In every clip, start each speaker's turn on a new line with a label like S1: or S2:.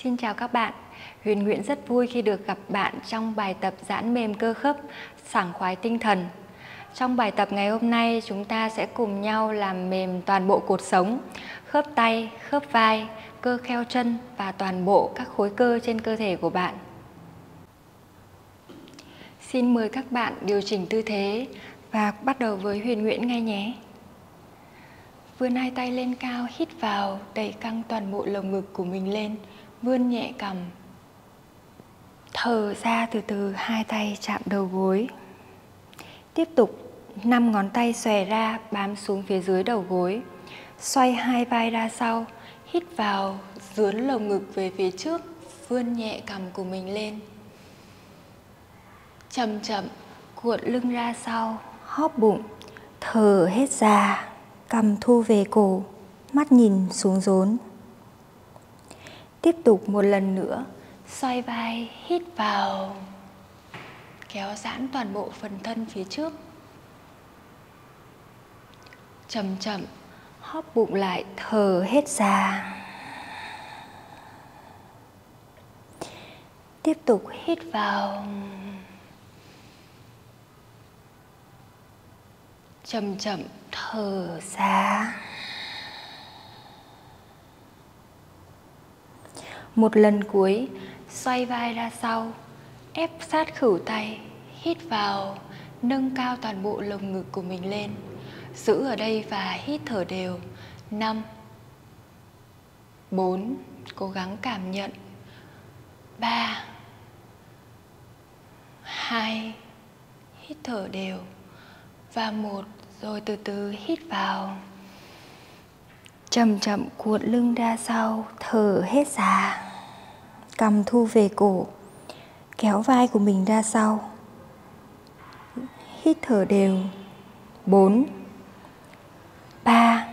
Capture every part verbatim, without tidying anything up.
S1: Xin chào các bạn. Huyền Nguyễn rất vui khi được gặp bạn trong bài tập giãn mềm cơ khớp, sảng khoái tinh thần. Trong bài tập ngày hôm nay, chúng ta sẽ cùng nhau làm mềm toàn bộ cột sống, khớp tay, khớp vai, cơ kheo chân và toàn bộ các khối cơ trên cơ thể của bạn. Xin mời các bạn điều chỉnh tư thế và bắt đầu với Huyền Nguyễn ngay nhé. Vươn hai tay lên cao, hít vào, đẩy căng toàn bộ lồng ngực của mình lên, vươn nhẹ cằm. Thở ra từ từ, hai tay chạm đầu gối. Tiếp tục, năm ngón tay xòe ra, bám xuống phía dưới đầu gối. Xoay hai vai ra sau, hít vào, dướn lồng ngực về phía trước, vươn nhẹ cằm của mình lên. Chậm chậm, cuộn lưng ra sau, hóp bụng, thở hết ra, cằm thu về cổ, mắt nhìn xuống rốn. Tiếp tục một lần nữa, xoay vai, hít vào, kéo giãn toàn bộ phần thân phía trước. Chậm chậm, hóp bụng lại, thở hết ra. Tiếp tục hít vào. Chậm chậm, thở ra. Một lần cuối, xoay vai ra sau, ép sát khuỷu tay, hít vào, nâng cao toàn bộ lồng ngực của mình lên. Giữ ở đây và hít thở đều. Năm, bốn, cố gắng cảm nhận. Ba, hai, hít thở đều. Và một, rồi từ từ hít vào. Chậm chậm cuộn lưng ra sau, thở hết ra. Cằm thu về cổ, kéo vai của mình ra sau. Hít thở đều. Bốn, ba,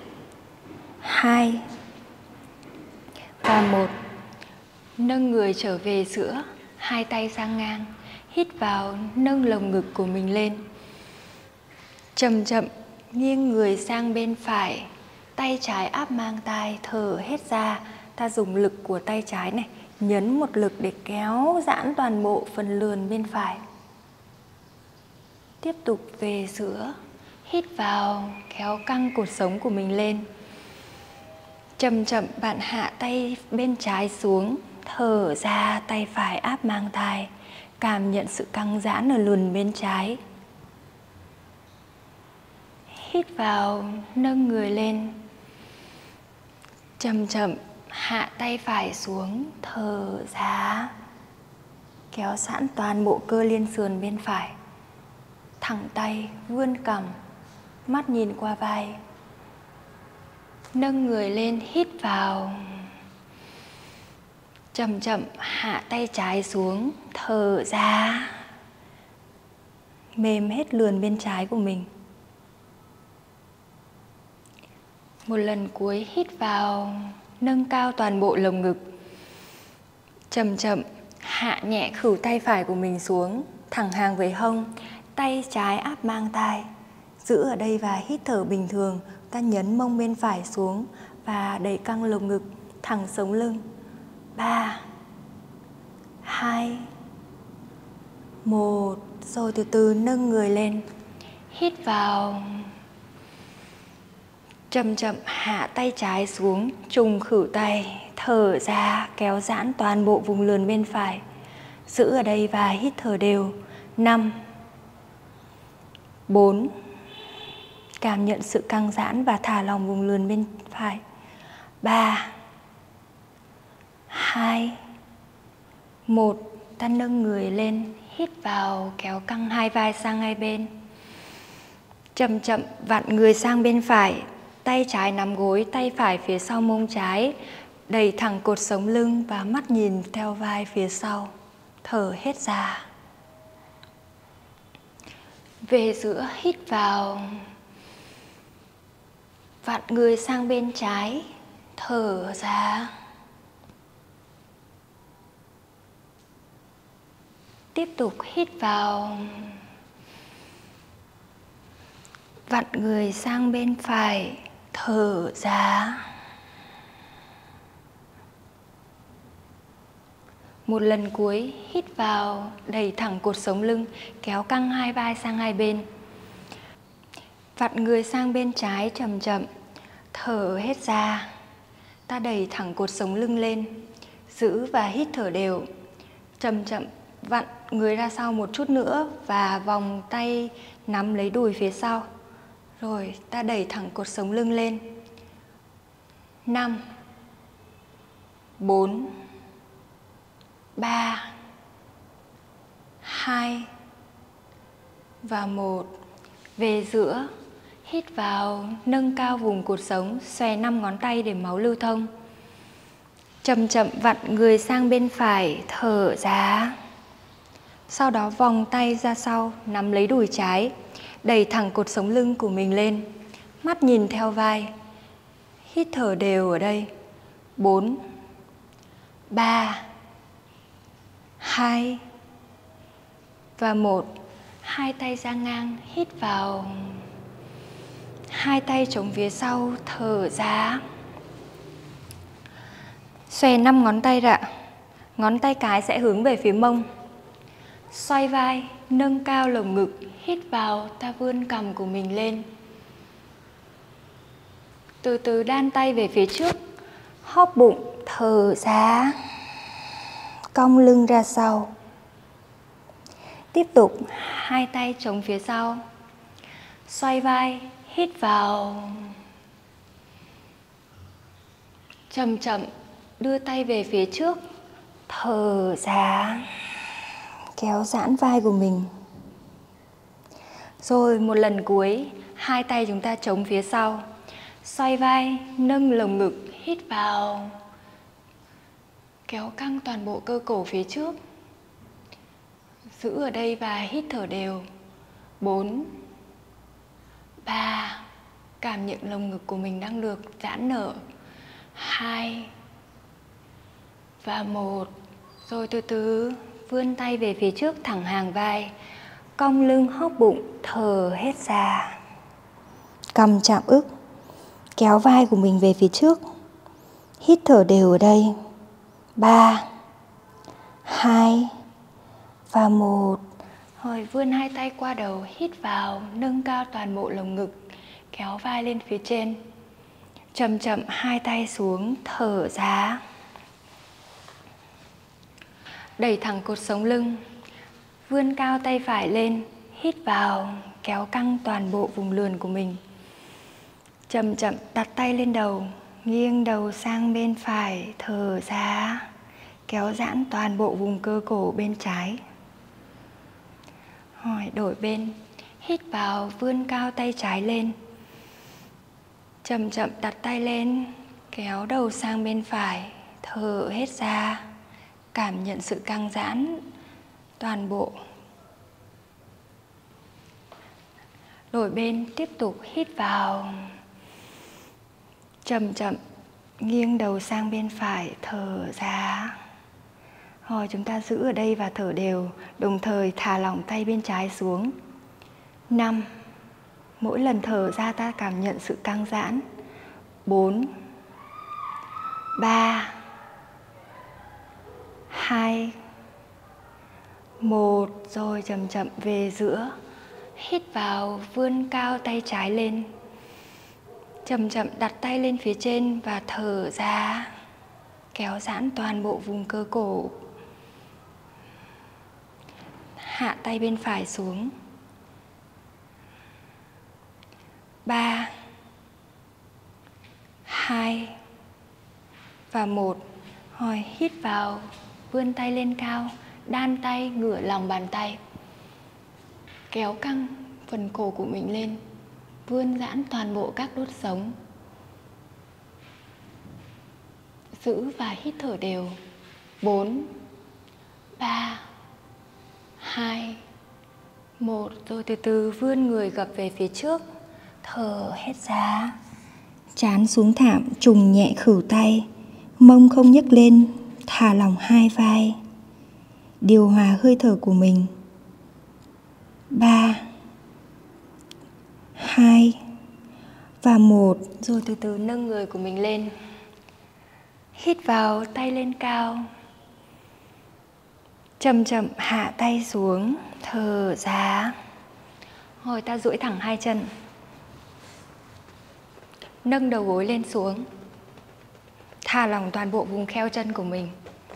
S1: hai và một. Nâng người trở về giữa, hai tay sang ngang. Hít vào, nâng lồng ngực của mình lên. Chậm chậm nghiêng người sang bên phải, tay trái áp mang tai, thở hết ra. Ta dùng lực của tay trái này, nhấn một lực để kéo giãn toàn bộ phần lườn bên phải. Tiếp tục về giữa, hít vào, kéo căng cột sống của mình lên. Chậm chậm bạn hạ tay bên trái xuống, thở ra, tay phải áp mang tai, cảm nhận sự căng giãn ở lườn bên trái. Hít vào, nâng người lên. Chậm chậm hạ tay phải xuống, thở ra, kéo giãn toàn bộ cơ liên sườn bên phải. Thẳng tay, vươn cằm, mắt nhìn qua vai. Nâng người lên, hít vào. Chậm chậm hạ tay trái xuống, thở ra, mềm hết lườn bên trái của mình. Một lần cuối hít vào, nâng cao toàn bộ lồng ngực. Chậm chậm hạ nhẹ khuỷu tay phải của mình xuống, thẳng hàng với hông, tay trái áp mang tai. Giữ ở đây và hít thở bình thường. Ta nhấn mông bên phải xuống và đẩy căng lồng ngực, thẳng sống lưng. Ba, hai, một. Rồi từ từ nâng người lên. Hít vào. Chậm chậm hạ tay trái xuống, trùng khuỷu tay, thở ra, kéo giãn toàn bộ vùng lườn bên phải. Giữ ở đây và hít thở đều. Năm, bốn, cảm nhận sự căng giãn và thả lỏng vùng lườn bên phải. Ba, hai, một. Ta nâng người lên, hít vào, kéo căng hai vai sang hai bên. Chậm chậm vặn người sang bên phải, tay trái nắm gối, tay phải phía sau mông trái, đẩy thẳng cột sống lưng và mắt nhìn theo vai phía sau. Thở hết ra. Về giữa, hít vào, vặn người sang bên trái, thở ra. Tiếp tục hít vào, vặn người sang bên phải, thở ra. Một lần cuối, hít vào, đẩy thẳng cột sống lưng, kéo căng hai vai sang hai bên. Vặn người sang bên trái chậm chậm, thở hết ra. Ta đẩy thẳng cột sống lưng lên, giữ và hít thở đều. Chậm chậm vặn người ra sau một chút nữa và vòng tay nắm lấy đùi phía sau. Rồi ta đẩy thẳng cột sống lưng lên. Năm, bốn, ba, hai và một. Về giữa, hít vào, nâng cao vùng cột sống, xòe năm ngón tay để máu lưu thông. Chậm chậm vặn người sang bên phải, thở ra. Sau đó vòng tay ra sau, nắm lấy đùi trái, đẩy thẳng cột sống lưng của mình lên. Mắt nhìn theo vai. Hít thở đều ở đây. Bốn, ba, hai và một. Hai tay ra ngang, hít vào. Hai tay chống phía sau, thở ra. Xòe năm ngón tay ra. Ngón tay cái sẽ hướng về phía mông. Xoay vai, nâng cao lồng ngực, hít vào, ta vươn cằm của mình lên. Từ từ đan tay về phía trước, hóp bụng, thở ra. Cong lưng ra sau. Tiếp tục, hai tay chống phía sau. Xoay vai, hít vào. Chậm chậm đưa tay về phía trước, thở ra. Kéo giãn vai của mình. Rồi một lần cuối, hai tay chúng ta chống phía sau. Xoay vai, nâng lồng ngực, hít vào. Kéo căng toàn bộ cơ cổ phía trước. Giữ ở đây và hít thở đều. Bốn, ba, cảm nhận lồng ngực của mình đang được giãn nở. Hai và một. Rồi từ từ vươn tay về phía trước, thẳng hàng vai, cong lưng, hóp bụng, thở hết ra. Cằm chạm ức, kéo vai của mình về phía trước. Hít thở đều ở đây. Ba, hai và một. Rồi vươn hai tay qua đầu, hít vào, nâng cao toàn bộ lồng ngực, kéo vai lên phía trên. Chậm chậm hai tay xuống, thở ra. Đẩy thẳng cột sống lưng, vươn cao tay phải lên, hít vào, kéo căng toàn bộ vùng lườn của mình. Chậm chậm đặt tay lên đầu, nghiêng đầu sang bên phải, thở ra, kéo giãn toàn bộ vùng cơ cổ bên trái. Rồi đổi bên, hít vào, vươn cao tay trái lên. Chậm chậm đặt tay lên, kéo đầu sang bên phải, thở hết ra. Cảm nhận sự căng giãn toàn bộ. Đổi bên, tiếp tục hít vào. Chậm chậm nghiêng đầu sang bên phải, thở ra. Rồi chúng ta giữ ở đây và thở đều, đồng thời thả lỏng tay bên trái xuống. Năm. Mỗi lần thở ra ta cảm nhận sự căng giãn. Bốn, ba, hai, một. Rồi chậm chậm về giữa. Hít vào, vươn cao tay trái lên. Chậm chậm đặt tay lên phía trên và thở ra. Kéo giãn toàn bộ vùng cơ cổ. Hạ tay bên phải xuống. Ba, hai và một. Rồi hít vào, vươn tay lên cao, đan tay, ngửa lòng bàn tay. Kéo căng phần cổ của mình lên, vươn giãn toàn bộ các đốt sống. Giữ và hít thở đều. Bốn, ba, hai, một. Rồi từ từ vươn người gập về phía trước, thở hết ra. Trán xuống thảm, trùng nhẹ khuỷu tay, mông không nhấc lên, thả lỏng hai vai. Điều hòa hơi thở của mình. Ba, hai và một. Rồi từ từ nâng người của mình lên. Hít vào, tay lên cao. Chậm chậm hạ tay xuống, thở ra. Rồi ta duỗi thẳng hai chân. Nâng đầu gối lên xuống. Thả lỏng toàn bộ vùng kheo chân của mình.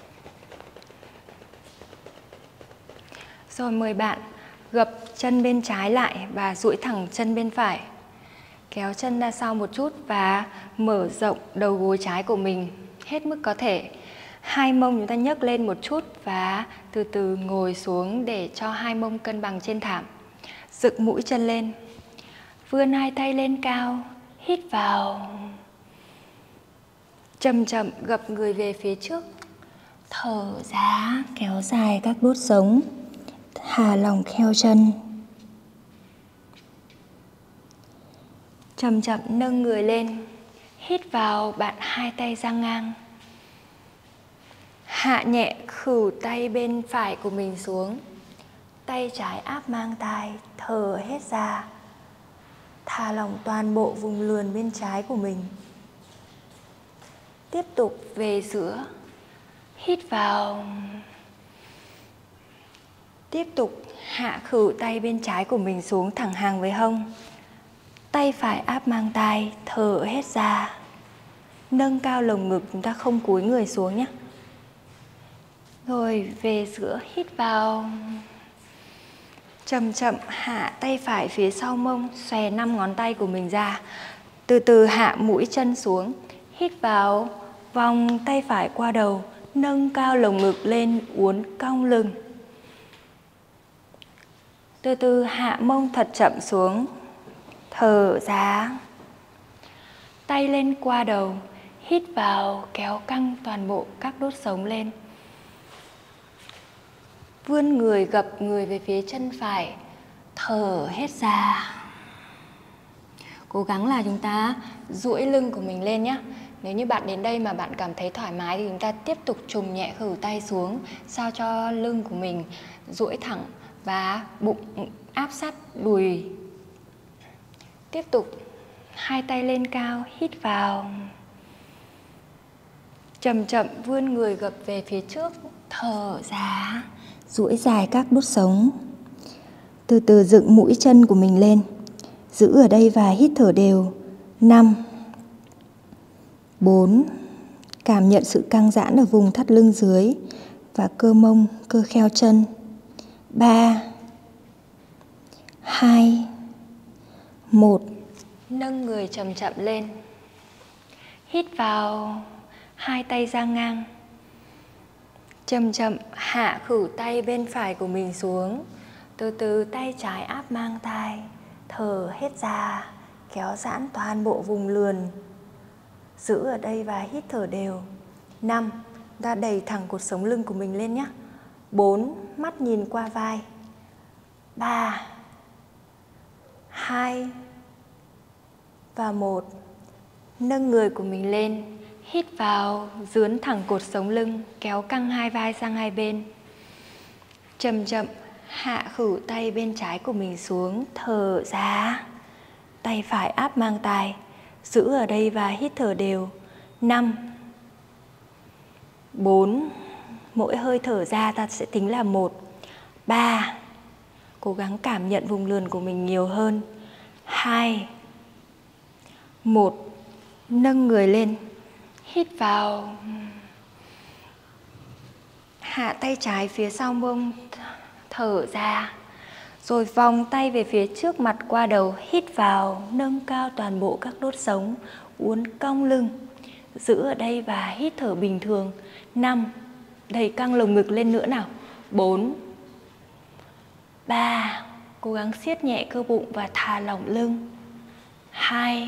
S1: Rồi mời bạn gập chân bên trái lại và duỗi thẳng chân bên phải. Kéo chân ra sau một chút và mở rộng đầu gối trái của mình hết mức có thể. Hai mông chúng ta nhấc lên một chút và từ từ ngồi xuống để cho hai mông cân bằng trên thảm. Dựng mũi chân lên. Vươn hai tay lên cao, hít vào. Chậm chậm gập người về phía trước. Thở ra, kéo dài các đốt sống. Thả lỏng kheo chân. Chậm chậm nâng người lên. Hít vào, bạn hai tay dang ngang. Hạ nhẹ khuỷu tay bên phải của mình xuống. Tay trái áp mang tai, thở hết ra. Thả lỏng toàn bộ vùng lườn bên trái của mình. Tiếp tục về giữa. Hít vào. Tiếp tục hạ khuỷu tay bên trái của mình xuống thẳng hàng với hông. Tay phải áp mang tai, thở hết ra. Nâng cao lồng ngực, chúng ta không cúi người xuống nhé. Rồi về giữa, hít vào. Chậm chậm hạ tay phải phía sau mông, xòe năm ngón tay của mình ra. Từ từ hạ mũi chân xuống. Hít vào, vòng tay phải qua đầu, nâng cao lồng ngực lên, uốn cong lưng. Từ từ hạ mông thật chậm xuống. Thở ra. Tay lên qua đầu, hít vào, kéo căng toàn bộ các đốt sống lên. Vươn người, gập người về phía chân phải. Thở hết ra. Cố gắng là chúng ta duỗi lưng của mình lên nhé. Nếu như bạn đến đây mà bạn cảm thấy thoải mái thì chúng ta tiếp tục trùng nhẹ khuỷu tay xuống, sao cho lưng của mình duỗi thẳng và bụng áp sát đùi. Tiếp tục hai tay lên cao, hít vào. Chậm chậm vươn người gập về phía trước, thở ra. Duỗi dài các đốt sống. Từ từ dựng mũi chân của mình lên. Giữ ở đây và hít thở đều. năm bốn. Cảm nhận sự căng giãn ở vùng thắt lưng dưới và cơ mông, cơ kheo chân. ba hai một. Nâng người chậm chậm lên. Hít vào, hai tay dang ngang. Chậm chậm hạ khuỷu tay bên phải của mình xuống. Từ từ tay trái áp mang tai. Thở hết ra, kéo giãn toàn bộ vùng lườn. Giữ ở đây và hít thở đều. năm. Ta đẩy thẳng cột sống lưng của mình lên nhé. bốn. Mắt nhìn qua vai. ba hai và một. Nâng người của mình lên. Hít vào, dướn thẳng cột sống lưng, kéo căng hai vai sang hai bên. Chậm chậm hạ khuỷu tay bên trái của mình xuống, thở ra. Tay phải áp mang tai. Giữ ở đây và hít thở đều. năm bốn. Mỗi hơi thở ra ta sẽ tính là một. ba. Cố gắng cảm nhận vùng lườn của mình nhiều hơn. hai một. Nâng người lên. Hít vào. Hạ tay trái phía sau mông, thở ra. Rồi vòng tay về phía trước, mặt qua đầu, hít vào, nâng cao toàn bộ các đốt sống, uốn cong lưng. Giữ ở đây và hít thở bình thường. năm. Đẩy căng lồng ngực lên nữa nào. bốn ba. Cố gắng siết nhẹ cơ bụng và thả lỏng lưng. hai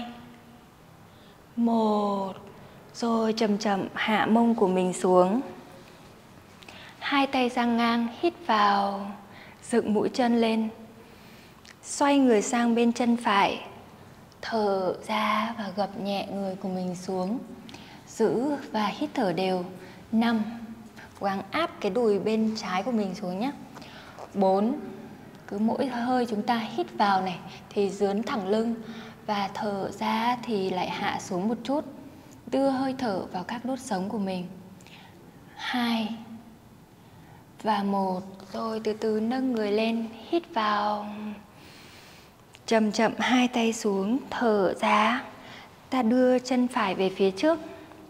S1: một. Rồi chậm chậm hạ mông của mình xuống. Hai tay dang ngang, hít vào, dựng mũi chân lên. Xoay người sang bên chân phải. Thở ra và gập nhẹ người của mình xuống. Giữ và hít thở đều. năm. Cố gắng áp cái đùi bên trái của mình xuống nhé. bốn. Cứ mỗi hơi chúng ta hít vào này thì dướn thẳng lưng, và thở ra thì lại hạ xuống một chút. Đưa hơi thở vào các đốt sống của mình. hai Và một. Rồi từ từ nâng người lên, hít vào. Chậm chậm hai tay xuống, thở ra. Ta đưa chân phải về phía trước.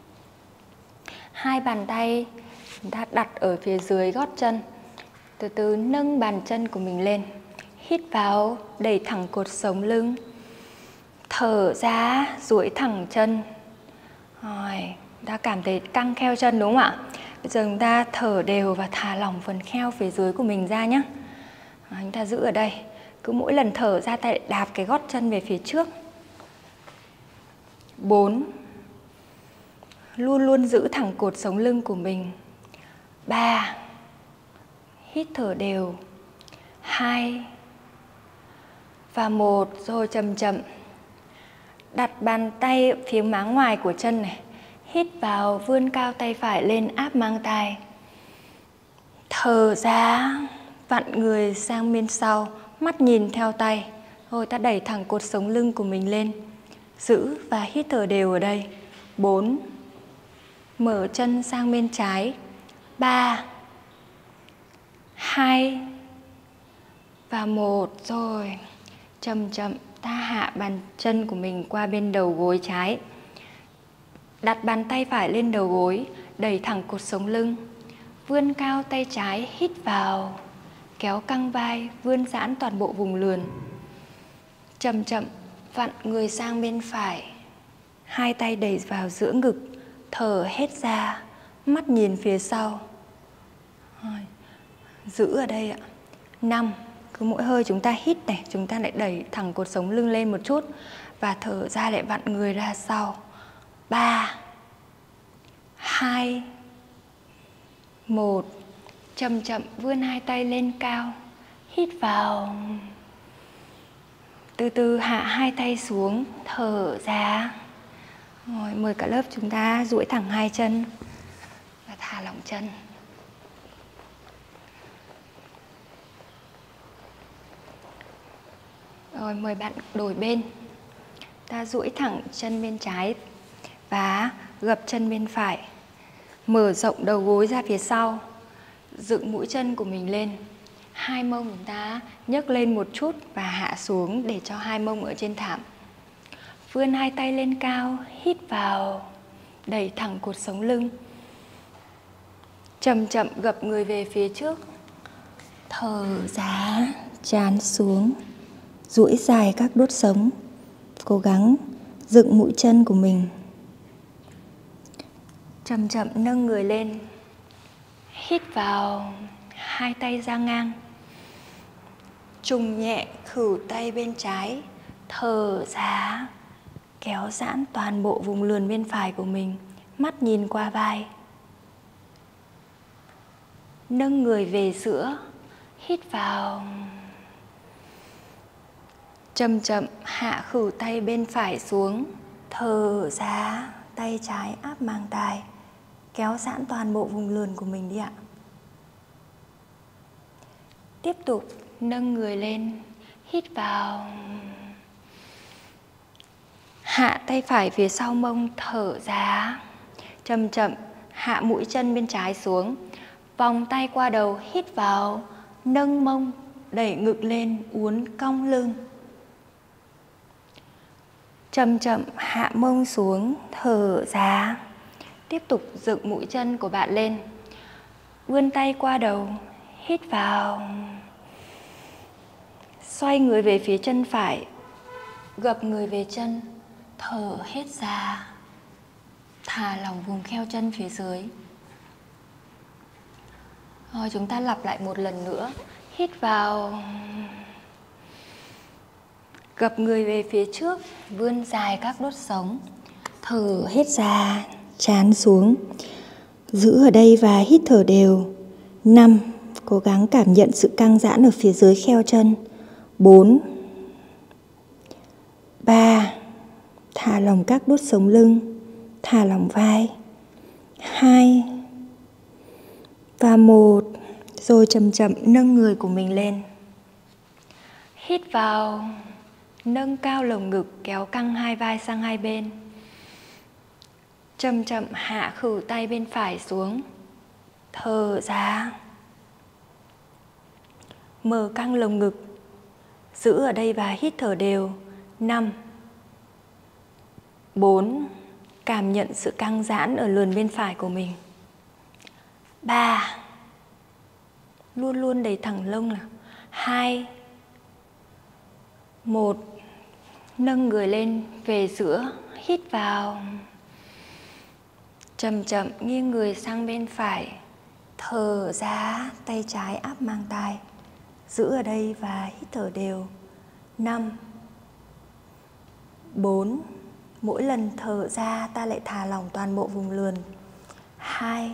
S1: Hai bàn tay chúng ta đặt ở phía dưới gót chân. Từ từ nâng bàn chân của mình lên. Hít vào, đẩy thẳng cột sống lưng. Thở ra, duỗi thẳng chân. Rồi, ta cảm thấy căng kheo chân đúng không ạ? Bây giờ chúng ta thở đều và thả lỏng phần kheo phía dưới của mình ra nhé. Đó, chúng ta giữ ở đây. Cứ mỗi lần thở ra ta lại đạp cái gót chân về phía trước. Bốn. Luôn luôn giữ thẳng cột sống lưng của mình. Ba. Hít thở đều. Hai. Và một. Rồi chậm chậm đặt bàn tay phía má ngoài của chân này. Hít vào, vươn cao tay phải lên áp mang tai. Thở ra, vặn người sang bên sau, mắt nhìn theo tay. Rồi ta đẩy thẳng cột sống lưng của mình lên. Giữ và hít thở đều ở đây. Bốn. Mở chân sang bên trái. Ba. Hai. Và một. Rồi chậm chậm ta hạ bàn chân của mình qua bên đầu gối trái. Đặt bàn tay phải lên đầu gối, đẩy thẳng cột sống lưng. Vươn cao tay trái, hít vào. Kéo căng vai, vươn giãn toàn bộ vùng lườn. Chậm chậm vặn người sang bên phải. Hai tay đẩy vào giữa ngực. Thở hết ra, mắt nhìn phía sau. Rồi. Giữ ở đây ạ. Năm. Cứ mỗi hơi chúng ta hít này, chúng ta lại đẩy thẳng cột sống lưng lên một chút. Và thở ra lại vặn người ra sau. Ba. Hai. Một. Chậm chậm vươn hai tay lên cao. Hít vào. Từ từ hạ hai tay xuống, thở ra. Rồi, mời cả lớp chúng ta duỗi thẳng hai chân và thả lỏng chân. Rồi, mời bạn đổi bên. Ta duỗi thẳng chân bên trái và gập chân bên phải. Mở rộng đầu gối ra phía sau. Dựng mũi chân của mình lên. Hai mông chúng ta nhấc lên một chút và hạ xuống để cho hai mông ở trên thảm. Vươn hai tay lên cao, hít vào, đẩy thẳng cột sống lưng. Chậm chậm gập người về phía trước. Thở ra, trán xuống, duỗi dài các đốt sống. Cố gắng dựng mũi chân của mình. Chậm chậm nâng người lên. Hít vào, hai tay ra ngang. Trùng nhẹ khuỷu tay bên trái. Thở ra, kéo giãn toàn bộ vùng lườn bên phải của mình. Mắt nhìn qua vai. Nâng người về giữa. Hít vào. Chậm chậm hạ khuỷu tay bên phải xuống. Thở ra, tay trái áp mang tai. Kéo giãn toàn bộ vùng lườn của mình đi ạ. Tiếp tục nâng người lên. Hít vào. Hạ tay phải phía sau mông, thở ra. Chậm chậm hạ mũi chân bên trái xuống. Vòng tay qua đầu, hít vào. Nâng mông, đẩy ngực lên, uốn cong lưng. Chậm chậm hạ mông xuống, thở ra. Tiếp tục dựng mũi chân của bạn lên. Vươn tay qua đầu, hít vào. Xoay người về phía chân phải. Gập người về chân, thở hết ra. Thả lỏng vùng kheo chân phía dưới. Rồi chúng ta lặp lại một lần nữa. Hít vào. Gập người về phía trước, vươn dài các đốt sống. Thở hết ra, trán xuống. Giữ ở đây và hít thở đều. Năm. Cố gắng cảm nhận sự căng giãn ở phía dưới kheo chân. Bốn. Ba. Thả lỏng các đốt sống lưng. Thả lỏng vai. Hai. Và một. Rồi chậm chậm nâng người của mình lên. Hít vào. Nâng cao lồng ngực, kéo căng hai vai sang hai bên. Chậm chậm hạ khuỷu tay bên phải xuống. Thở ra. mở căng lồng ngực. Giữ ở đây và hít thở đều. năm. bốn. Cảm nhận sự căng giãn ở lườn bên phải của mình. ba. Luôn luôn đẩy thẳng lông nào. hai. một. Nâng người lên về giữa, hít vào. Chậm chậm nghiêng người sang bên phải. Thở ra, tay trái áp mang tai. Giữ ở đây và hít thở đều. năm. bốn. Mỗi lần thở ra ta lại thả lỏng toàn bộ vùng lườn. hai.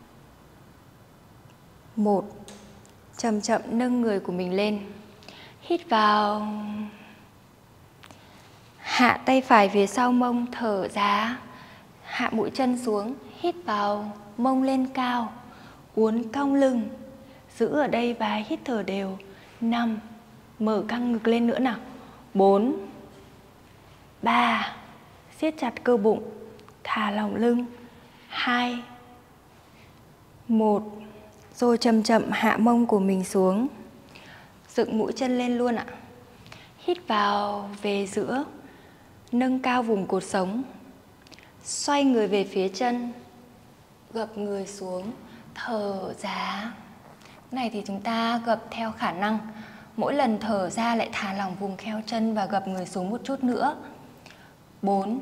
S1: một. Chậm chậm nâng người của mình lên. Hít vào. Hạ tay phải phía sau mông, thở ra. Hạ mũi chân xuống, hít vào, mông lên cao. Uốn cong lưng. Giữ ở đây và hít thở đều. năm. Mở căng ngực lên nữa nào. bốn. ba. Siết chặt cơ bụng. Thả lỏng lưng. hai. một. Rồi chậm chậm hạ mông của mình xuống. Dựng mũi chân lên luôn ạ. Hít vào về giữa. Nâng cao vùng cột sống. Xoay người về phía chân. Gập người xuống. Thở ra. Này thì chúng ta gập theo khả năng. Mỗi lần thở ra lại thả lỏng vùng kheo chân và gập người xuống một chút nữa. bốn.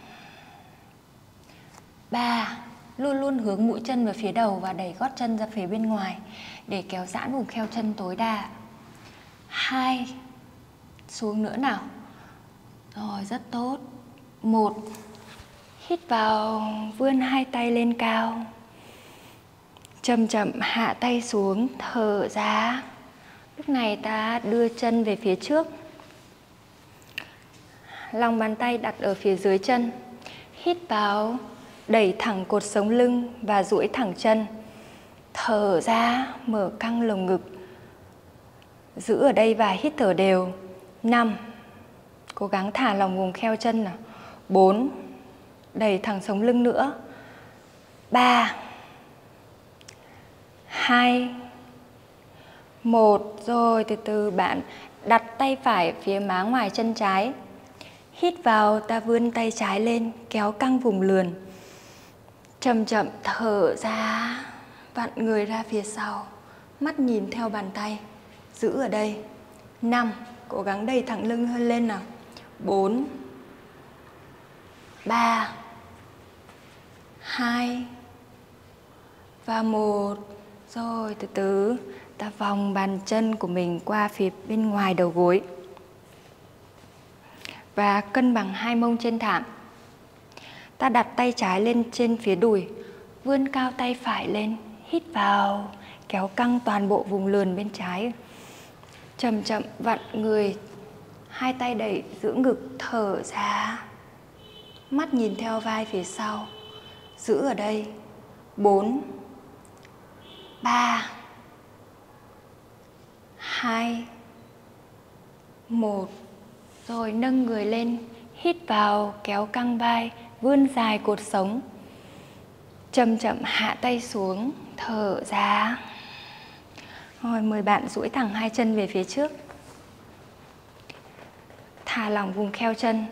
S1: ba. Luôn luôn hướng mũi chân về phía đầu và đẩy gót chân ra phía bên ngoài để kéo giãn vùng kheo chân tối đa. hai. Xuống nữa nào. Rồi, rất tốt. một. Hít vào, vươn hai tay lên cao. Chậm chậm hạ tay xuống, thở ra. Lúc này ta đưa chân về phía trước. Lòng bàn tay đặt ở phía dưới chân. Hít vào, đẩy thẳng cột sống lưng và duỗi thẳng chân. Thở ra, mở căng lồng ngực. Giữ ở đây và hít thở đều. năm. Cố gắng thả lỏng vùng kheo chân nào. bốn. Đẩy thẳng sống lưng nữa. ba. hai. một. Rồi từ từ bạn đặt tay phải phía má ngoài chân trái. Hít vào, ta vươn tay trái lên, kéo căng vùng lườn. Chậm chậm thở ra, vặn người ra phía sau. Mắt nhìn theo bàn tay. Giữ ở đây. năm. Cố gắng đẩy thẳng lưng hơn lên nào. bốn. ba. hai. Và một. Rồi từ từ ta vòng bàn chân của mình qua phía bên ngoài đầu gối. Và cân bằng hai mông trên thảm. Ta đặt tay trái lên trên phía đùi. Vươn cao tay phải lên. Hít vào. Kéo căng toàn bộ vùng lườn bên trái. Chậm chậm vặn người. Hai tay đẩy giữ ngực. Thở ra. Mắt nhìn theo vai phía sau. Giữ ở đây. bốn. ba. hai. một. Rồi nâng người lên. Hít vào, kéo căng vai, vươn dài cột sống. Chậm chậm hạ tay xuống, thở ra. Rồi mời bạn duỗi thẳng hai chân về phía trước. Thả lỏng vùng kheo chân.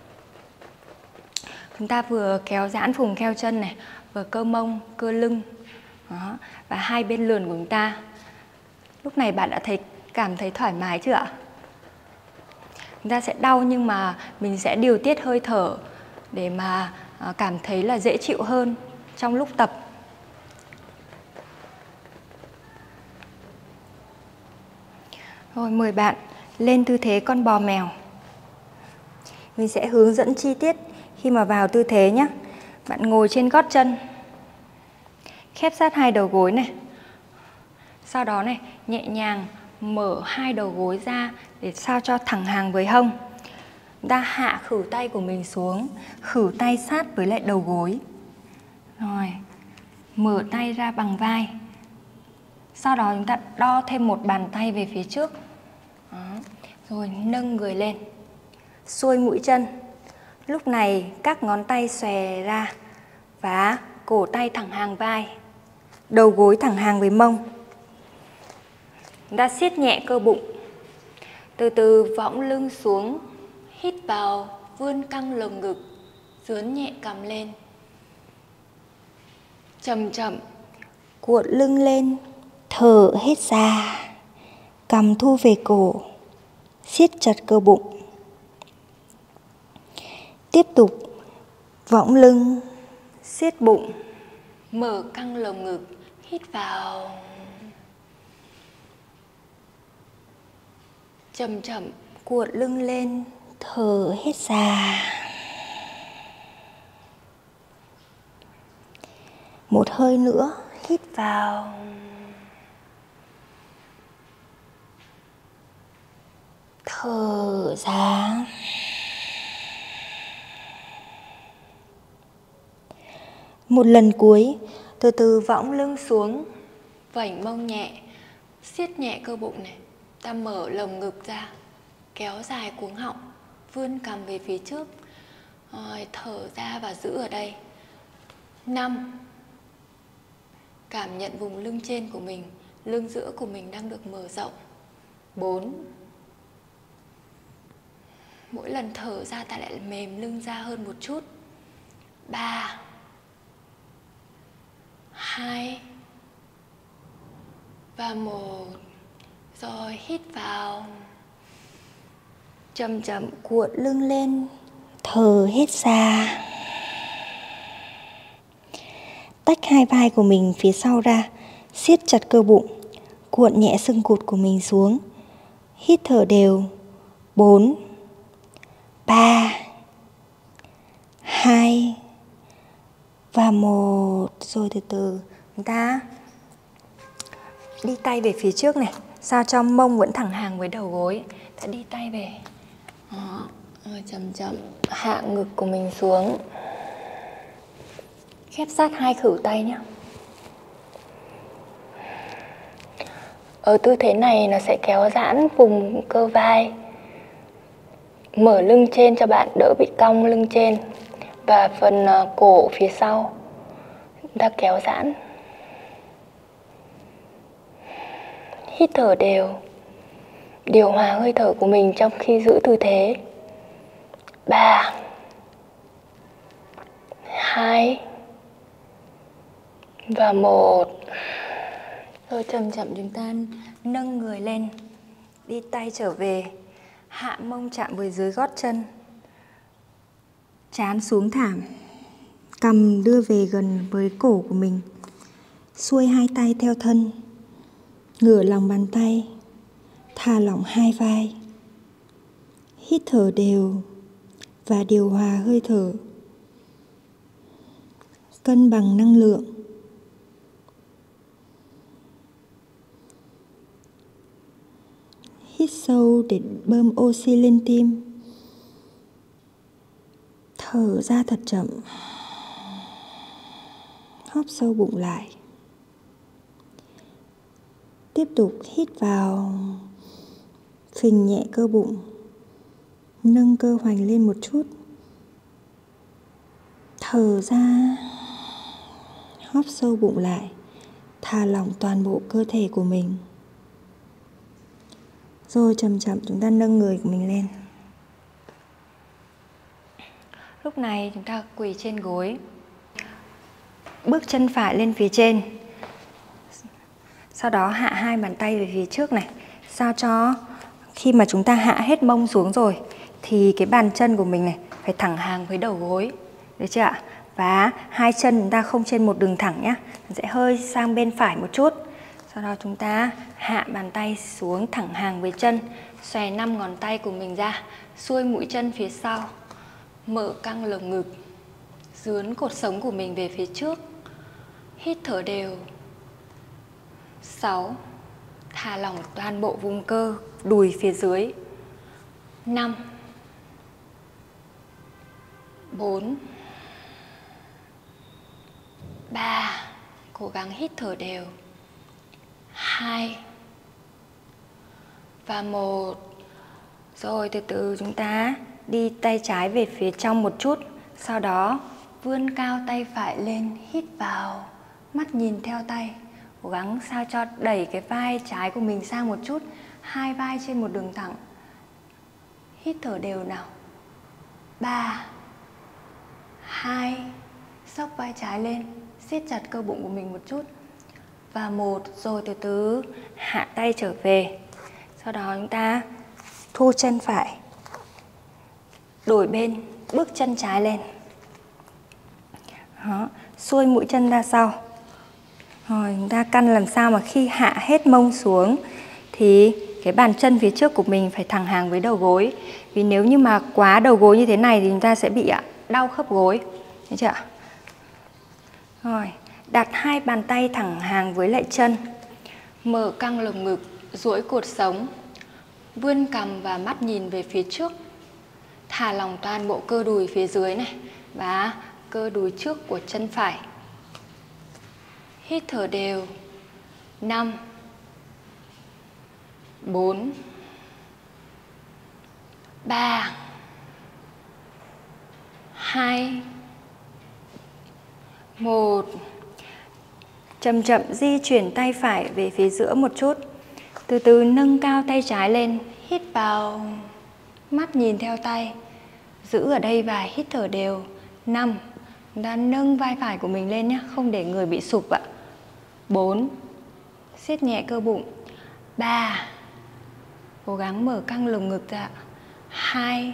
S1: Chúng ta vừa kéo giãn vùng kheo chân này, vừa cơ mông, cơ lưng. Đó. Và hai bên lườn của chúng ta. Lúc này bạn đã thấy cảm thấy thoải mái chưa ạ? Chúng ta sẽ đau nhưng mà mình sẽ điều tiết hơi thở để mà cảm thấy là dễ chịu hơn trong lúc tập. Rồi mời bạn lên tư thế con bò mèo. Mình sẽ hướng dẫn chi tiết khi mà vào tư thế nhé. Bạn ngồi trên gót chân. Khép sát hai đầu gối này. Sau đó này, nhẹ nhàng mở hai đầu gối ra để sao cho thẳng hàng với hông. Chúng ta hạ khuỷu tay của mình xuống, khuỷu tay sát với lại đầu gối. Rồi, mở tay ra bằng vai. Sau đó chúng ta đo thêm một bàn tay về phía trước. Đó. Rồi nâng người lên. Xuôi mũi chân. Lúc này các ngón tay xòe ra và cổ tay thẳng hàng vai. Đầu gối thẳng hàng với mông. Chúng ta siết nhẹ cơ bụng. Từ từ võng lưng xuống. Hít vào, vươn căng lồng ngực, dướn nhẹ cằm lên. Chậm chậm cuộn lưng lên, thở hết ra. Cằm thu về cổ, siết chặt cơ bụng. Tiếp tục võng lưng, siết bụng, mở căng lồng ngực, hít vào. Chậm chậm cuộn lưng lên, thở hết ra. Một hơi nữa, hít vào. Thở ra. Một lần cuối, từ từ võng lưng xuống, vảnh mông nhẹ, siết nhẹ cơ bụng này. Ta mở lồng ngực ra, kéo dài cuống họng, vươn cằm về phía trước. Rồi, thở ra và giữ ở đây. Năm. Cảm nhận vùng lưng trên của mình, lưng giữa của mình đang được mở rộng. Bốn. Mỗi lần thở ra ta lại mềm lưng ra hơn một chút. Ba. Hai. Và một. Rồi hít vào. Chậm chậm cuộn lưng lên, thở hết ra. Tách hai vai của mình phía sau ra, siết chặt cơ bụng, cuộn nhẹ xương cụt của mình xuống. Hít thở đều. Bốn. Ba. Hai. Và một. Rồi từ từ chúng ta đi tay về phía trước này, sao cho mông vẫn thẳng hàng với đầu gối. Ta đi tay về. Đó. Rồi chậm chậm hạ ngực của mình xuống. Khép sát hai khuỷu tay nhé. Ở tư thế này nó sẽ kéo giãn vùng cơ vai, mở lưng trên cho bạn đỡ bị cong lưng trên, và phần cổ phía sau chúng ta kéo giãn. Hít thở đều, điều hòa hơi thở của mình trong khi giữ tư thế. Ba. Hai. Và một. Rồi chậm chậm chúng ta nâng người lên, đi tay trở về, hạ mông chạm với dưới gót chân, trán xuống thảm, cằm đưa về gần với cổ của mình, xuôi hai tay theo thân, ngửa lòng bàn tay, thả lỏng hai vai. Hít thở đều và điều hòa hơi thở, cân bằng năng lượng. Hít sâu để bơm oxy lên tim. Thở ra thật chậm. Hóp sâu bụng lại. Tiếp tục hít vào, phình nhẹ cơ bụng, nâng cơ hoành lên một chút. Thở ra, hóp sâu bụng lại, thả lỏng toàn bộ cơ thể của mình. Rồi chậm chậm chúng ta nâng người của mình lên. Lúc này chúng ta quỳ trên gối, bước chân phải lên phía trên, sau đó hạ hai bàn tay về phía trước này, sao cho khi mà chúng ta hạ hết mông xuống rồi thì cái bàn chân của mình này phải thẳng hàng với đầu gối, được chưa ạ? Và hai chân chúng ta không trên một đường thẳng nhé, sẽ hơi sang bên phải một chút. Sau đó chúng ta hạ bàn tay xuống thẳng hàng với chân, xòe năm ngón tay của mình ra, xuôi mũi chân phía sau, mở căng lồng ngực, dướn cột sống của mình về phía trước. Hít thở đều. Sáu. Thả lỏng toàn bộ vùng cơ đùi phía dưới. Năm. Bốn. Ba. Cố gắng hít thở đều. Hai. Và một. Rồi từ từ chúng ta đi tay trái về phía trong một chút. Sau đó vươn cao tay phải lên, hít vào, mắt nhìn theo tay. Cố gắng sao cho đẩy cái vai trái của mình sang một chút, hai vai trên một đường thẳng. Hít thở đều nào. Ba, hai, xốc vai trái lên, siết chặt cơ bụng của mình một chút. Và một, rồi từ từ hạ tay trở về. Sau đó chúng ta thu chân phải, đổi bên, bước chân trái lên. Đó, xuôi mũi chân ra sau. Rồi chúng ta căn làm sao mà khi hạ hết mông xuống thì cái bàn chân phía trước của mình phải thẳng hàng với đầu gối. Vì nếu như mà quá đầu gối như thế này thì chúng ta sẽ bị đau khớp gối. Thấy chưa? Rồi, đặt hai bàn tay thẳng hàng với lại chân. Mở căng lồng ngực, duỗi cột sống. Vươn cằm và mắt nhìn về phía trước. Thả lỏng toàn bộ cơ đùi phía dưới này và cơ đùi trước của chân phải. Hít thở đều. Năm, bốn, ba, hai, một. Chậm chậm di chuyển tay phải về phía giữa một chút. Từ từ nâng cao tay trái lên, hít vào, mắt nhìn theo tay. Giữ ở đây và hít thở đều. Năm. Chúng ta nâng vai phải của mình lên nhé, không để người bị sụp ạ. Bốn. Siết nhẹ cơ bụng. Ba. Cố gắng mở căng lồng ngực ra. Hai.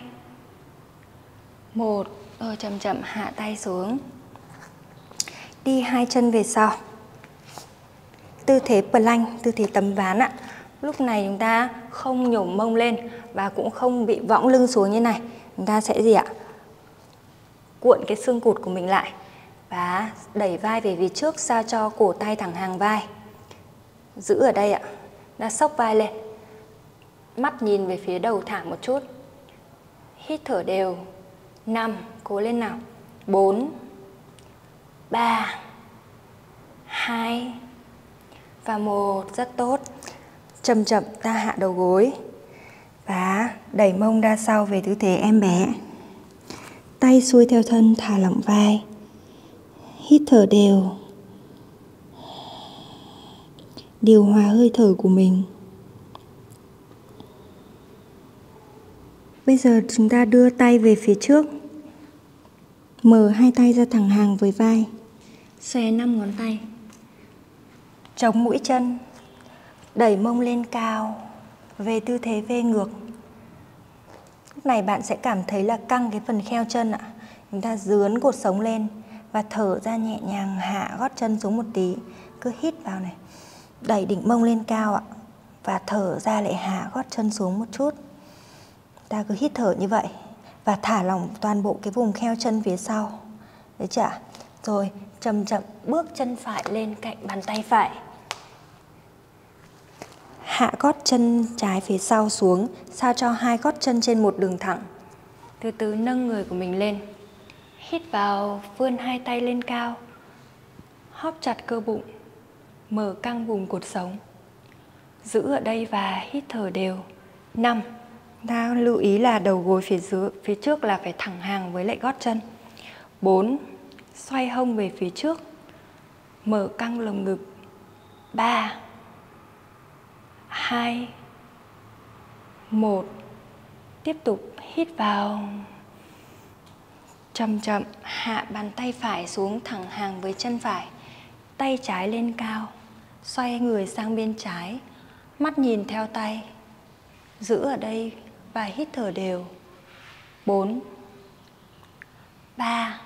S1: Một. Rồi chậm chậm hạ tay xuống. Đi hai chân về sau. Tư thế plank, tư thế tấm ván ạ. Lúc này chúng ta không nhổm mông lên và cũng không bị võng lưng xuống như này. Chúng ta sẽ gì ạ? Cuộn cái xương cụt của mình lại và đẩy vai về phía trước sao cho cổ tay thẳng hàng vai. Giữ ở đây ạ. Ta xốc vai lên. Mắt nhìn về phía đầu thả một chút. Hít thở đều. Năm. Cố lên nào. Bốn. Ba. Hai. Và một. Rất tốt. Chậm chậm ta hạ đầu gối và đẩy mông ra sau về tư thế em bé. Tay xuôi theo thân, thả lỏng vai. Hít thở đều. Điều hòa hơi thở của mình. Bây giờ chúng ta đưa tay về phía trước. Mở hai tay ra thẳng hàng với vai. Xòe năm ngón tay. Chống mũi chân. Đẩy mông lên cao. Về tư thế V ngược. Lúc này bạn sẽ cảm thấy là căng cái phần kheo chân ạ. Chúng ta dướn cột sống lên và thở ra nhẹ nhàng, hạ gót chân xuống một tí. Cứ hít vào này. Đẩy đỉnh mông lên cao ạ. Và thở ra lại hạ gót chân xuống một chút. Ta cứ hít thở như vậy. Và thả lỏng toàn bộ cái vùng kheo chân phía sau. Đấy chưa? Rồi chậm chậm bước chân phải lên cạnh bàn tay phải. Hạ gót chân trái phía sau xuống, sao cho hai gót chân trên một đường thẳng. Từ từ nâng người của mình lên. Hít vào, vươn hai tay lên cao. Hóp chặt cơ bụng. Mở căng vùng cột sống. Giữ ở đây và hít thở đều. Năm. Ta lưu ý là đầu gối phía dưới, phía trước là phải thẳng hàng với lại gót chân. Bốn. Xoay hông về phía trước. Mở căng lồng ngực. Ba. Hai. Một. Tiếp tục hít vào. Chậm chậm hạ bàn tay phải xuống thẳng hàng với chân phải. Tay trái lên cao. Xoay người sang bên trái. Mắt nhìn theo tay. Giữ ở đây và hít thở đều. Bốn. Ba.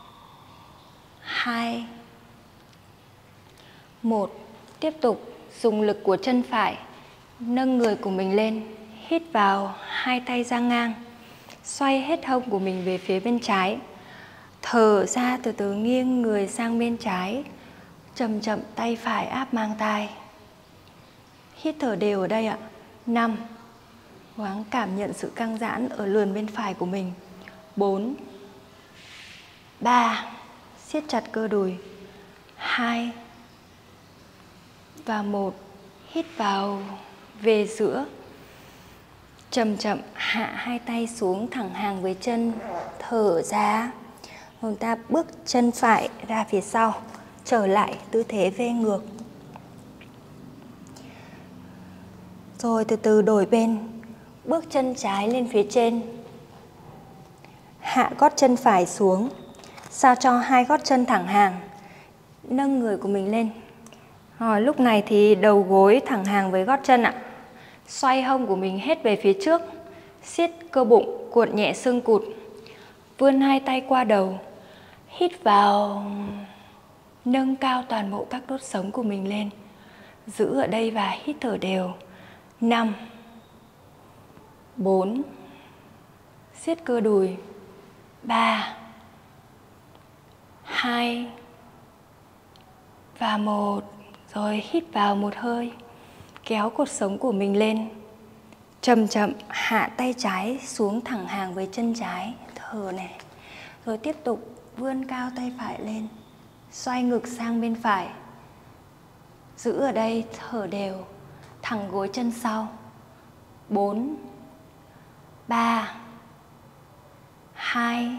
S1: Hai. Một. Tiếp tục dùng lực của chân phải. Nâng người của mình lên. Hít vào, hai tay ra ngang. Xoay hết hông của mình về phía bên trái. Thở ra từ từ nghiêng người sang bên trái. Chậm chậm tay phải áp mang tai. Hít thở đều ở đây ạ. Năm. Cố gắng cảm nhận sự căng giãn ở lườn bên phải của mình. Bốn. Ba. Siết chặt cơ đùi. Hai. Và một. Hít vào, về giữa. Chậm chậm hạ hai tay xuống thẳng hàng với chân. Thở ra. Chúng ta bước chân phải ra phía sau. Trở lại tư thế V ngược. Rồi từ từ đổi bên, bước chân trái lên phía trên, hạ gót chân phải xuống, sao cho hai gót chân thẳng hàng, nâng người của mình lên. Rồi lúc này thì đầu gối thẳng hàng với gót chân ạ. Xoay hông của mình hết về phía trước, siết cơ bụng, cuộn nhẹ xương cụt, vươn hai tay qua đầu, hít vào, nâng cao toàn bộ các đốt sống của mình lên. Giữ ở đây và hít thở đều. Năm, bốn, siết cơ đùi. Ba, hai và một. Rồi hít vào một hơi, kéo cột sống của mình lên. Chậm chậm hạ tay trái xuống thẳng hàng với chân trái, thở này. Rồi tiếp tục vươn cao tay phải lên, xoay ngực sang bên phải. Giữ ở đây, thở đều, thẳng gối chân sau. Bốn, ba, hai,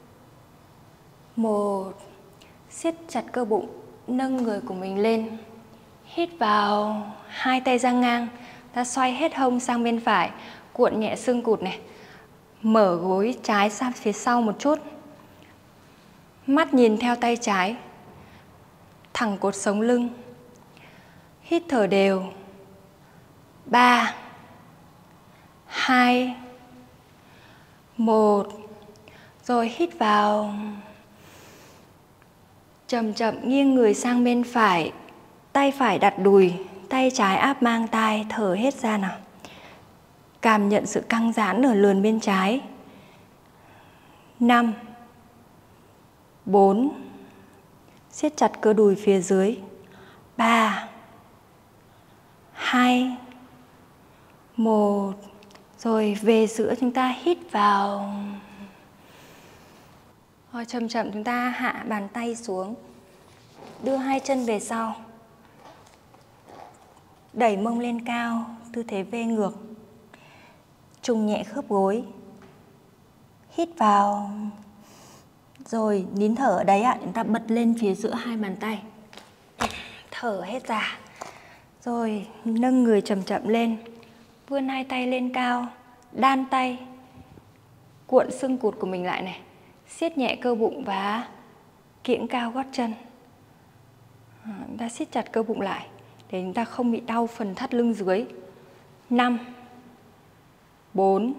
S1: một. Siết chặt cơ bụng, nâng người của mình lên. Hít vào, hai tay ra ngang, ta xoay hết hông sang bên phải, cuộn nhẹ xương cụt này. Mở gối trái sang phía sau một chút. Mắt nhìn theo tay trái, thẳng cột sống lưng. Hít thở đều. Ba, hai, một. Rồi hít vào. Chậm chậm nghiêng người sang bên phải, tay phải đặt đùi, tay trái áp mang tai, thở hết ra nào. Cảm nhận sự căng giãn ở lườn bên trái. Năm, bốn, siết chặt cơ đùi phía dưới. Ba, hai, một. Rồi về giữa chúng ta hít vào. Rồi chậm chậm chúng ta hạ bàn tay xuống, đưa hai chân về sau, đẩy mông lên cao, tư thế V ngược. Trùng nhẹ khớp gối. Hít vào. Rồi nín thở ở đấy ạ, chúng ta bật lên phía giữa hai bàn tay. Thở hết ra. Rồi nâng người chậm chậm lên, vươn hai tay lên cao, đan tay, cuộn xương cụt của mình lại này. Siết nhẹ cơ bụng và kiễng cao gót chân. Chúng ta siết chặt cơ bụng lại để chúng ta không bị đau phần thắt lưng dưới. Năm, bốn,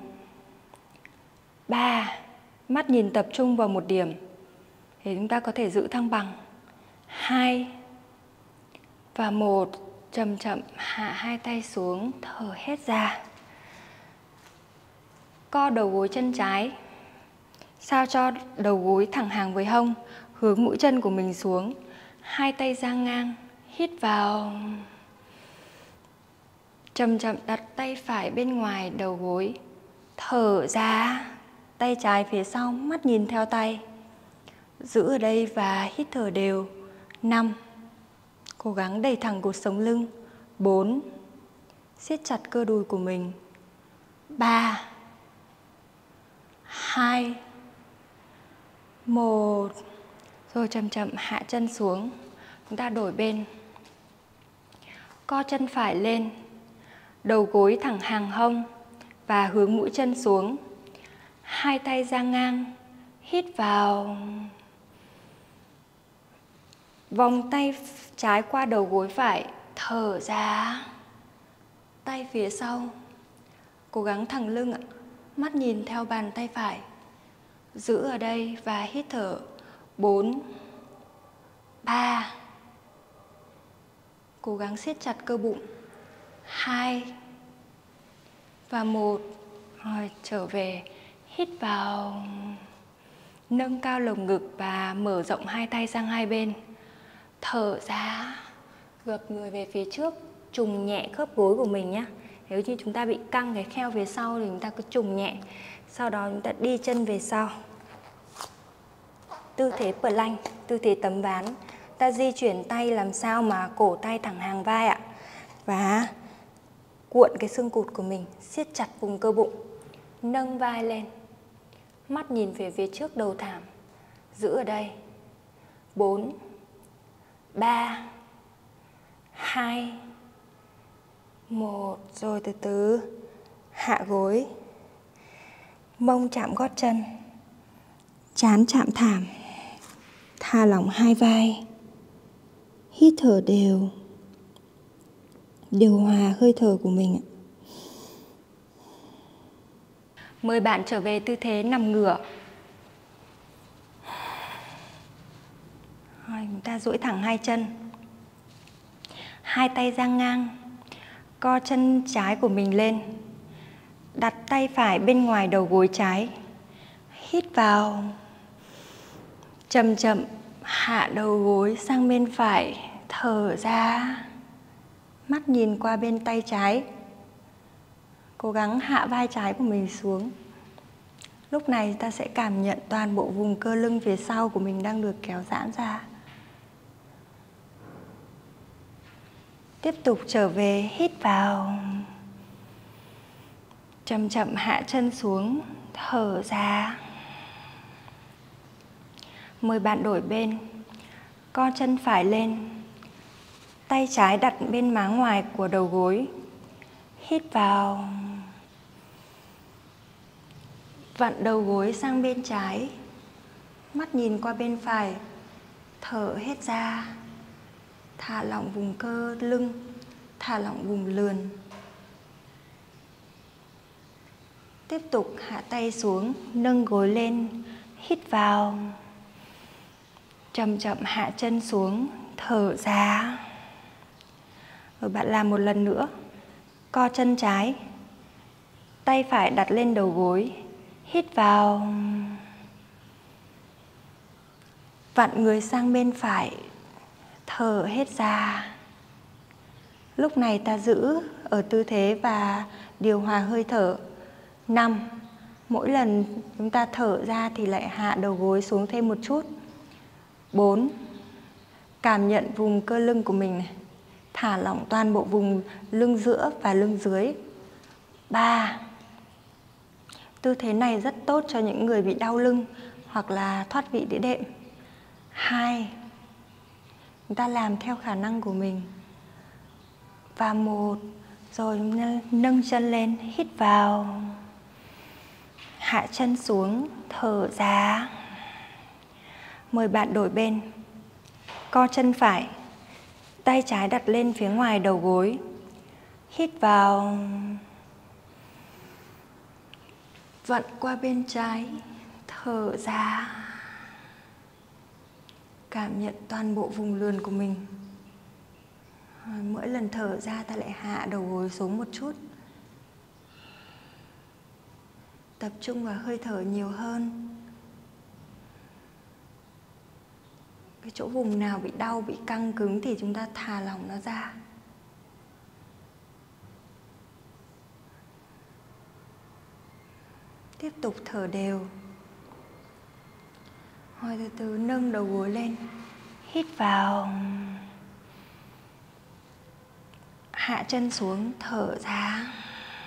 S1: ba. Mắt nhìn tập trung vào một điểm để chúng ta có thể giữ thăng bằng. Hai và một. Chậm chậm hạ hai tay xuống, thở hết ra. Co đầu gối chân trái, sao cho đầu gối thẳng hàng với hông, hướng mũi chân của mình xuống. Hai tay ra ngang, hít vào. Chậm chậm đặt tay phải bên ngoài đầu gối, thở ra. Tay trái phía sau, mắt nhìn theo tay. Giữ ở đây và hít thở đều. Năm. Cố gắng đẩy thẳng cột sống lưng. Bốn. Siết chặt cơ đùi của mình. Ba. Hai. Một. Rồi chậm chậm hạ chân xuống. Chúng ta đổi bên. Co chân phải lên, đầu gối thẳng hàng hông và hướng mũi chân xuống. Hai tay ra ngang, hít vào. Vòng tay trái qua đầu gối phải, thở ra. Tay phía sau, cố gắng thẳng lưng ạ. Mắt nhìn theo bàn tay phải. Giữ ở đây và hít thở. Bốn. Ba. Cố gắng siết chặt cơ bụng. Hai. Và một. Rồi trở về. Hít vào. Nâng cao lồng ngực và mở rộng hai tay sang hai bên. Thở ra. Gập người về phía trước. Trùng nhẹ khớp gối của mình nhé. Nếu như chúng ta bị căng cái kheo phía sau thì chúng ta cứ trùng nhẹ. Sau đó chúng ta đi chân về sau. Tư thế plank, tư thế tấm ván. Ta di chuyển tay làm sao mà cổ tay thẳng hàng vai ạ. Và cuộn cái xương cụt của mình, siết chặt vùng cơ bụng. Nâng vai lên. Mắt nhìn về phía trước đầu thảm. Giữ ở đây. Bốn. Ba. Hai. Một, rồi từ từ hạ gối, mông chạm gót chân, trán chạm thảm, thả lỏng hai vai, hít thở đều, điều hòa hơi thở của mình. Mời bạn trở về tư thế nằm ngửa. Rồi, chúng ta duỗi thẳng hai chân, hai tay dang ngang, co chân trái của mình lên, đặt tay phải bên ngoài đầu gối trái, hít vào, chậm chậm hạ đầu gối sang bên phải, thở ra, mắt nhìn qua bên tay trái, cố gắng hạ vai trái của mình xuống. Lúc này ta sẽ cảm nhận toàn bộ vùng cơ lưng phía sau của mình đang được kéo giãn ra. Tiếp tục trở về, hít vào, chậm chậm hạ chân xuống, thở ra. Mời bạn đổi bên, co chân phải lên, tay trái đặt bên má ngoài của đầu gối, hít vào, vặn đầu gối sang bên trái, mắt nhìn qua bên phải, thở hết ra, thả lỏng vùng cơ lưng, thả lỏng vùng lườn. Tiếp tục hạ tay xuống, nâng gối lên, hít vào, chậm chậm hạ chân xuống, thở ra. Rồi bạn làm một lần nữa, co chân trái, tay phải đặt lên đầu gối, hít vào, vặn người sang bên phải, thở hết ra. Lúc này ta giữ ở tư thế và điều hòa hơi thở. Năm. Mỗi lần chúng ta thở ra thì lại hạ đầu gối xuống thêm một chút. Bốn. Cảm nhận vùng cơ lưng của mình này, thả lỏng toàn bộ vùng lưng giữa và lưng dưới. Ba. Tư thế này rất tốt cho những người bị đau lưng hoặc là thoát vị đĩa đệm. Hai. Chúng ta làm theo khả năng của mình. Và một. Rồi nâng chân lên, hít vào, hạ chân xuống, thở ra. Mời bạn đổi bên, co chân phải, tay trái đặt lên phía ngoài đầu gối, hít vào, vặn qua bên trái, thở ra. Cảm nhận toàn bộ vùng lườn của mình. Mỗi lần thở ra ta lại hạ đầu gối xuống một chút. Tập trung vào hơi thở nhiều hơn. Cái chỗ vùng nào bị đau, bị căng cứng thì chúng ta thả lỏng nó ra. Tiếp tục thở đều. Rồi từ từ nâng đầu gối lên, hít vào, hạ chân xuống, thở ra.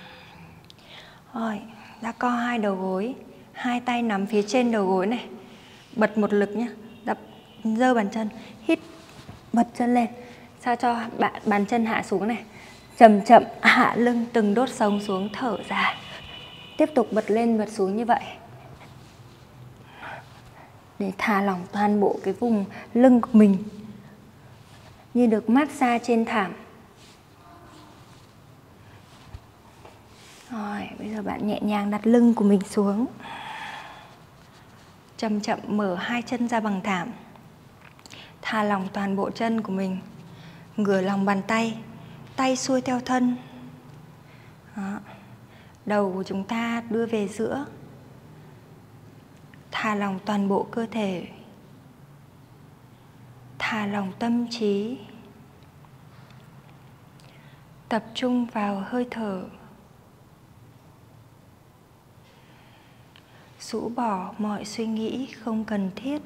S1: Rồi, ta co hai đầu gối, hai tay nắm phía trên đầu gối này. Bật một lực nhé, đập, giơ bàn chân, hít, bật chân lên. Sao cho bạn bàn chân hạ xuống này. Chậm chậm hạ lưng từng đốt sống xuống, thở ra. Tiếp tục bật lên, bật xuống như vậy. Để thả lỏng toàn bộ cái vùng lưng của mình, như được massage trên thảm. Rồi, bây giờ bạn nhẹ nhàng đặt lưng của mình xuống. Chậm chậm mở hai chân ra bằng thảm. Thả lỏng toàn bộ chân của mình. Ngửa lòng bàn tay, tay xuôi theo thân. Đó. Đầu của chúng ta đưa về giữa. Thả lỏng toàn bộ cơ thể. Thả lỏng tâm trí. Tập trung vào hơi thở. Rũ bỏ mọi suy nghĩ không cần thiết.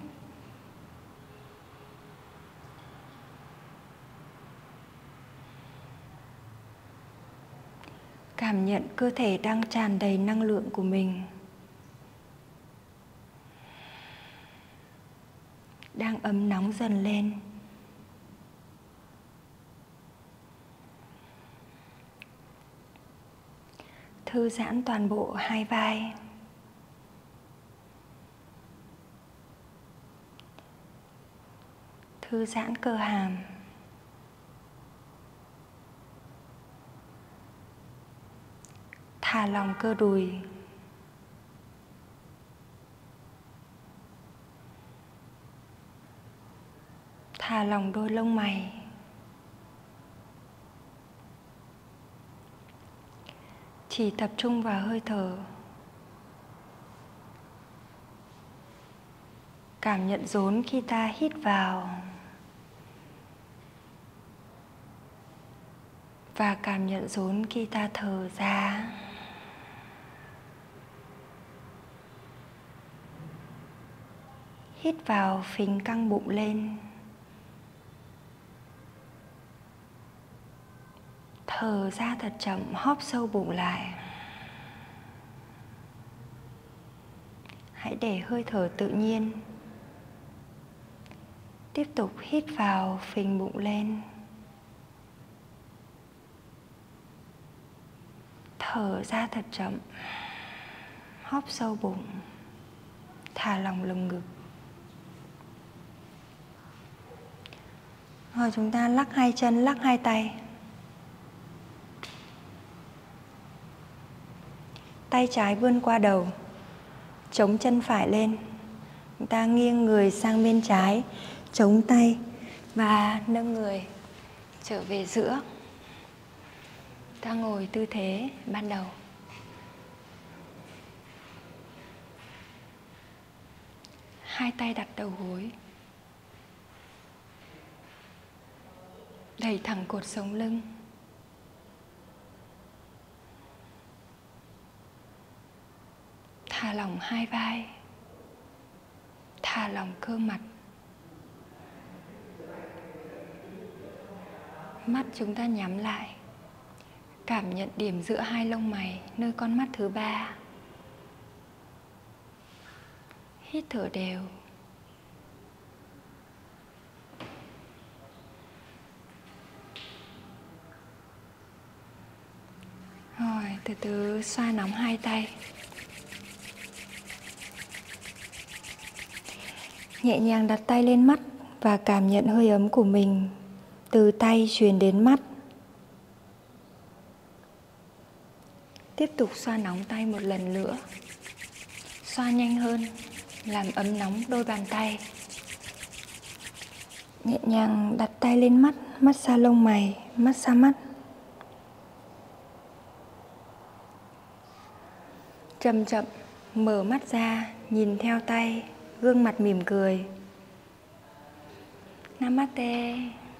S1: Cảm nhận cơ thể đang tràn đầy năng lượng của mình, đang ấm nóng dần lên. Thư giãn toàn bộ hai vai. Thư giãn cơ hàm. Thả lỏng cơ đùi. Thả lỏng đôi lông mày. Chỉ tập trung vào hơi thở. Cảm nhận rốn khi ta hít vào và cảm nhận rốn khi ta thở ra. Hít vào phình căng bụng lên. Thở ra thật chậm, hóp sâu bụng lại. Hãy để hơi thở tự nhiên. Tiếp tục hít vào, phình bụng lên. Thở ra thật chậm, hóp sâu bụng, thả lỏng lồng ngực. Rồi chúng ta lắc hai chân, lắc hai tay. Tay trái vươn qua đầu, chống chân phải lên. Chúng ta nghiêng người sang bên trái, chống tay và nâng người trở về giữa. Ta ngồi tư thế ban đầu. Hai tay đặt đầu gối. Đẩy thẳng cột sống lưng. Thả lỏng hai vai. Thả lỏng cơ mặt. Mắt chúng ta nhắm lại. Cảm nhận điểm giữa hai lông mày, nơi con mắt thứ ba. Hít thở đều. Rồi, từ từ xoa nóng hai tay. Nhẹ nhàng đặt tay lên mắt và cảm nhận hơi ấm của mình từ tay truyền đến mắt. Tiếp tục xoa nóng tay một lần nữa. Xoa nhanh hơn, làm ấm nóng đôi bàn tay. Nhẹ nhàng đặt tay lên mắt, mắt xa lông mày, mắt xa mắt. Chậm chậm mở mắt ra, nhìn theo tay, gương mặt mỉm cười. Namaste.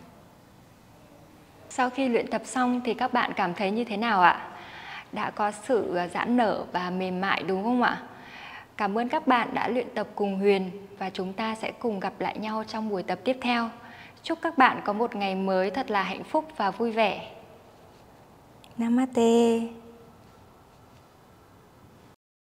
S1: Sau khi luyện tập xong thì các bạn cảm thấy như thế nào ạ? Đã có sự giãn nở và mềm mại đúng không ạ? Cảm ơn các bạn đã luyện tập cùng Huyền và chúng ta sẽ cùng gặp lại nhau trong buổi tập tiếp theo. Chúc các bạn có một ngày mới thật là hạnh phúc và vui vẻ. Namaste.